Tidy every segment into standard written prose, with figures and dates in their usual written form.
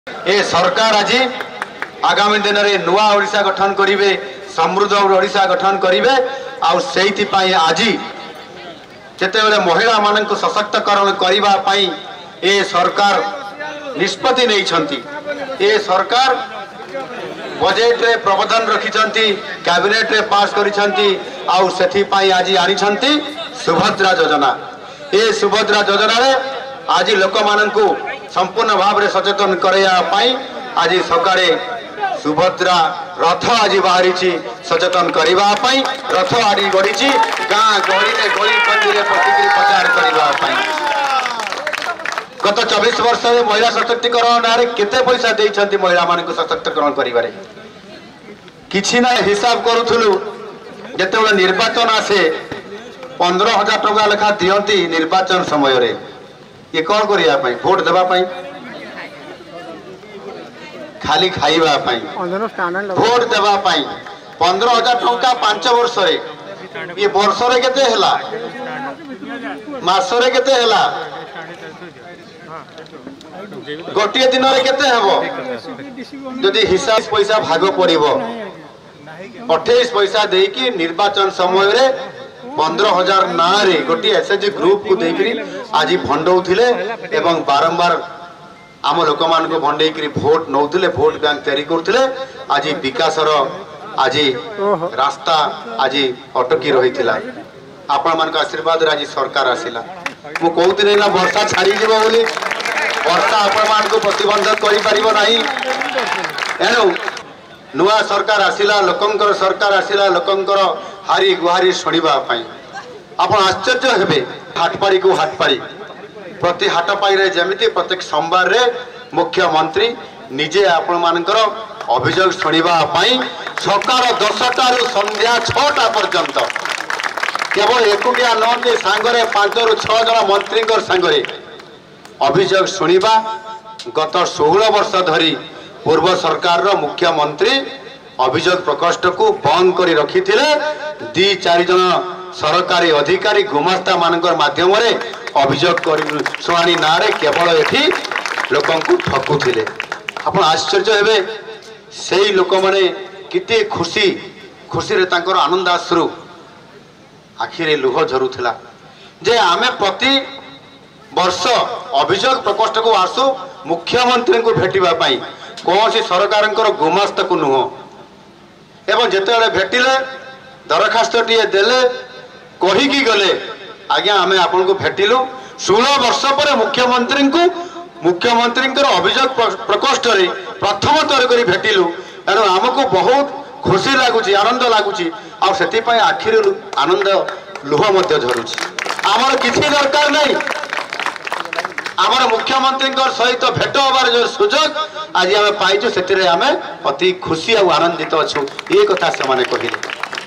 ए सरकार आज आगामी दिन में नुआ ओडिशा गठन करेंगे, समृद्ध ओडिशा गठन करेंगे। आज जिते महिला मान सशक्तकरण करने ए सरकार निष्पत्ति नहीं। ए सरकार बजेट रे प्रावधान रखिंट, कैबिनेट रे पास करी आज आनी सुभद्रा योजना। ए सुभद्रा योजना रे आज लोक मान संपूर्ण भाव में सचेतन करने आज सकाळे सुभद्रा रथ आज बाहरी सचेतन करने रथ आड़ी गढ़ी गाँ गहली गली कंदी प्रचार करने। गत 24 वर्ष में महिला सशक्तिकरण ना केते पैसा देइछंती महिला मान सशक्तिकरण करिबारे किछि ना हिसाब करूथुलु। जेतेबेले निर्वाचन आसे 15,000 टका लेखा दियंती निर्वाचन समय रे। ये कौन करिया पई वोट देबा पई खाली खाइबा पई वोट देबा पई 15,000 टका 5 वर्ष रे। ये वर्ष रे केते हला मास रे केते हला गोटे दिन रे केते हेबो जदि हिसाब पैसा भाग पड़िबो 28 पैसा देकी निर्वाचन समय रे 15,000 ना रे गोटे एसएचजी ग्रुप को देकरी आज भंडौथिले एवं बारंबार आम लोक मान को भंडेकरी भोट नौथिले, भोट बैंक तैयारी करथिले। आज विकासर आज रास्ता आज अटकी रहिथिला। आपण मान आशीर्वाद आज सरकार आसिला। मु कहउथिले ना वर्षा छाड़ी जीवो बोली, वर्षा आपण मान को प्रतिबंधक करि परिबो नाही। एनु नुआ सरकार आसिला, लोकंकर सरकार आसिला, लोकंकर हारी गुहारी शुणा आप आश्चर्य हेबे। हाटपाड़ी को हाटपाड़ी प्रति हाटपाड़ी जमी प्रत्येक सोमवार रे मुख्यमंत्री निजे आपण मानकर अभियोग शुणापी सकाल 10टा रु संध्या 6टा पर्यंत केवल एकुटिया नहते सांगरे 5 ରୁ 6 जन मंत्री सांगरे अभियोग शुणा। गत 16 वर्ष धरी पूर्व सरकार रो मुख्यमंत्री अभियोग प्रकोष्ठ को बंद कर रखी थे। 2-4 जन सरकारी अधिकारी गुमास्ता मानकर माध्यम रे अभियोग शुणाणी ना केवल एठी लोकन को ठकुथिले। आपण आश्चर्य हेबे सेही लोक माने किते खुशी खुशी रे तांकर आनंदाश्रु आखिरे लुह झरुथिला जे आमे प्रति वर्ष अभियोग प्रकोष्ठ को आसु मुख्यमंत्री को भेटिबा पई कौन सरकार गुमास्ता को नुह एवं जिते भेटिले दरखास्त टी देले कहीकि गले आज्ञा आमे आपन को भेटिलु 16 वर्ष पर मुख्यमंत्री अभियोग प्रकोष्ठ रे प्रथम थर कर भेटिलु। एणु आमको बहुत खुशी लगुच, आनंद लगुच और से आखिर आनंद लुह झरुच। आमर किसी दरकार नहीं, आमर मुख्यमंत्री सहित भेट होबार जो सुजोग आज आम पाइचु से आम अति खुशी और आनंदित अच्छु। ये कथा से माने कहिले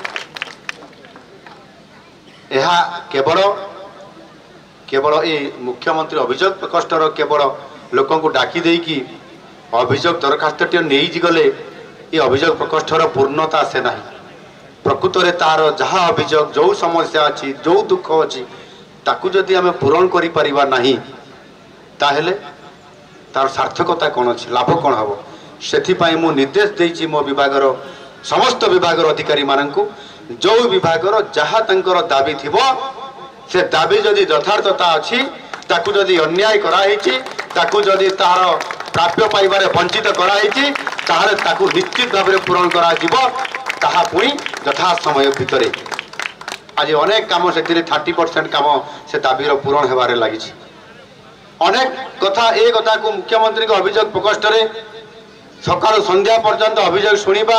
यह केवल केवल ये मुख्यमंत्री अभियोग प्रकोष्ठ केवल लोक को डाकी देकी अभियोग दरखास्त नहीं गले ये अभियोग प्रकोष्ठर पूर्णता से ना। प्रकृत में तार जहाँ अभियोग जो समस्या अच्छी जो दुख अच्छी ताकू जदि आम पूरण करि परिबा नहीं ताहेले तार सार्थकता कौन अच्छी लाभ कौन हम। से मु निर्देश देइछि मो विभागर समस्त विभागर अधिकारी मानू जो विभागर जहाँ तंकर दाबी थिबो से दाबी जदि यथार्थता अच्छी ताकू जदि अन्याय कराई ताकू जदि तार प्राप्य पाइबारे वंचित कराई ताहले ताकू निश्चित भाव में पूरण करा जिवो ताहा पुणी यथा समय भितरे। आज अनेक काम से 30% काम से दाबीर पूरण हेबारे लागिछि। अनेक कथा ए कथा को मुख्यमंत्री को अभियोग प्रकोष्ठ रे सकाल संध्या पर्यंत अभियोग शुणा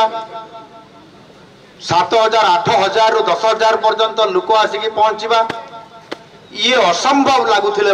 7,000 8,000 रु 10,000 पर्यंत लोक आसिकी पहुंचवा ये असंभव लगुले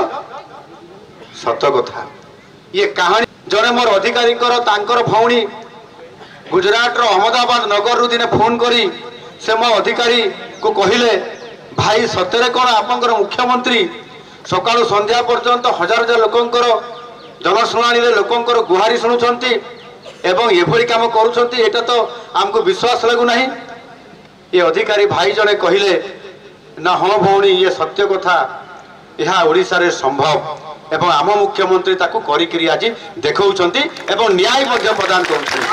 सत कथा। ये कहानी जड़े मोर अधिकारी भौणी गुजरात रो अहमदाबाद नगर रु दिने फोन करी से मो अधिकारी को कहले भाई सतरे कौन आपंकर मुख्यमंत्री सकाळु संध्या पर्यंत हजार हजार लोकंकर जनशुणाणी लोकंकर गुहारी शुणुंट एवं एभली काम करुछंती एटा तो हमको विश्वास लगु नहीं। ये अधिकारी भाई जने कहले ना हाँ भौणी ये सत्य कथा यह ओडिशा रे संभव एवं आम मुख्यमंत्री ताकू करिकरी आज देखौछंती एवं न्याय मध्य प्रदान करुछंती।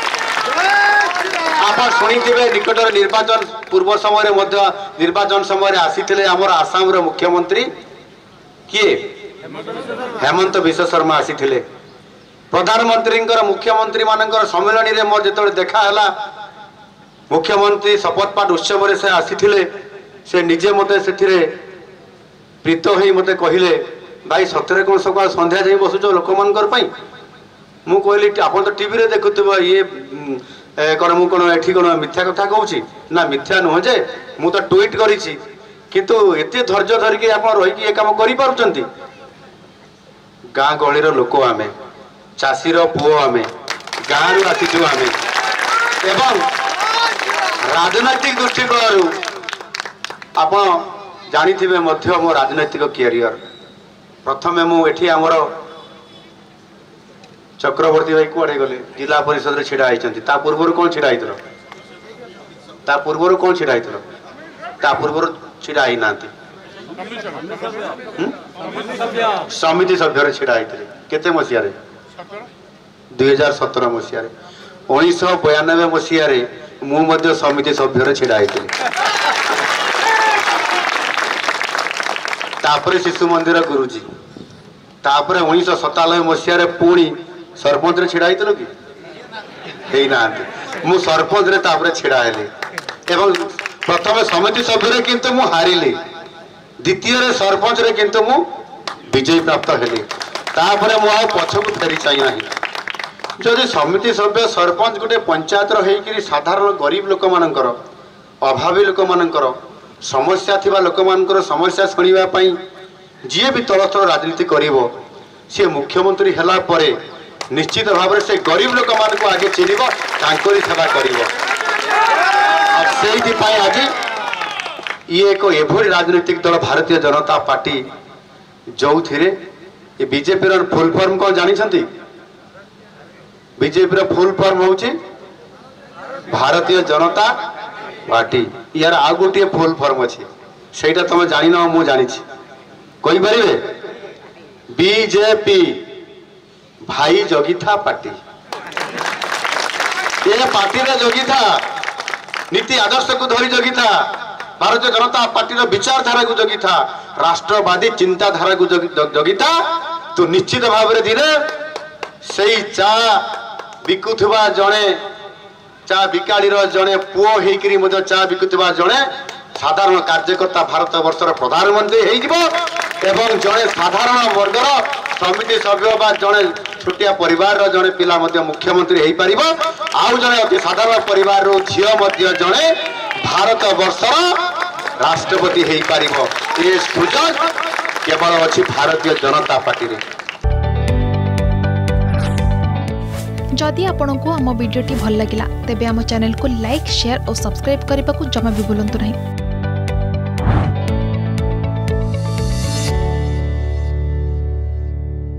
आप शुणिथिबे निकटर निर्वाचन पूर्व समय मध्य निर्वाचन समय आसीथिले हमर आसाम रे मुख्यमंत्री किए हेमंत विश्व शर्मा आसीथिले। प्रधानमंत्री मुख्यमंत्री मानकर सम्मेलन रे मोर जेतोले देखा हला मुख्यमंत्री शपथ पाठ उत्सव रे से आसीथिले से निजे मते सेथिरे प्रीत होई मते कहिले भाई सतरे कोन सकाळ संध्या जाई बसुचो लोक मानकर पई मु कहली आपण तो टीवी रे देखुतबो ये कोन मु कोन एठी कोन मिथ्या कथा कहूची ना मिथ्या न हो जे मु तो ट्वीट करिछि किंतु एते धैर्य धरि के आपण रहि के ए काम करि पारुचंती। गाँ गहलीर लोक आमे चाषीर पुओ आमे गाँ रु आसीचु आमे एवं राजनैतिक दृष्टिकोण आपण जानिथिबे मध्य मो राजनैतिक कैरियर प्रथमे मु एठी हमर चक्रवर्ती भाई कुआडे गले जिला परिषद रे छिडा आइचंती ता पूर्वरु कोन छिडा आइतलो ता पूर्वरु कोन छिडा आइतलो ता पूर्वरु छिडा आइ नांती समिति सभ्य रे छिडा आइतले केते मसिया रे 2017 मसिया रे 1992 मसिया रे मु मध्य समिति सभ्य रे छिडा आइतले तापरे शिशु मंदिर गुरुजी तापरे 1997 मसिया रे पुणी सरपंच रे छिड़ा आइतलो कि हेई नांती मु सरपंच रे तापरे छिड़ा आइली एवं प्रथम समिति सभ्य रे किंतु मु हारिली द्वितीय रे सरपंच रे किंतु मु विजय प्राप्त हेली तापरे मु आ पछकु फेरी चाहि नाही। जदि समिति सभ्य सरपंच गोटे पंचायत रो हेई कि साधारण गरीब लोक मानकर अभावी लोक मानकर समस्या थिबा लोक मानकर समस्या सुनिबा पई जे भी तलस्तर राजनीति करिवो से मुख्यमंत्री हला परे निश्चित भाव से गरीब लोक मान को आगे चिन्ह तांकरी सेवा करिवो और सेहि पई आज ये एक एभली राजनीतिक दल भारतीय जनता पार्टी जो थिरे ये बीजेपी रो फुल फॉर्म को जानि छंती बीजेपी रो फुल फॉर्म होची भारतीय जनता पार्टी यार आ गोटे फुल फॉर्म अच्छे सेटा तुम जान मु जानी कही पारे बीजेपी भाई जगिथा पार्टी ये पार्टी रे जगिथा नीति आदर्श को धरी जगिथा भारतीय जनता पार्टी रो विचारधारा को जगिथा राष्ट्रवादी चिंताधारा को जगिथा तो निश्चित भाव रे धीरे सही चा बिकुथबा जणे चा बिकाड़ी जड़े पुओ होकर चा बिकुवा जड़े साधारण कार्यकर्ता भारत वर्षर प्रधानमंत्री एवं जड़े साधारण वर्गर समिति सभ्य बा जड़े छोटिया परिवार जड़े पिला मुख्यमंत्री हो पार आउ जड़े अति साधारण परिवार झील जड़े भारत वर्षर राष्ट्रपति हो पार ये सुजोग केवल अच्छी भारतीय जनता पार्टी रे। जदि आपंक आम भिडी भल लगा तेब आम चैनल को लाइक शेयर और सब्सक्राइब करने को जमा भी भूलु नहीं।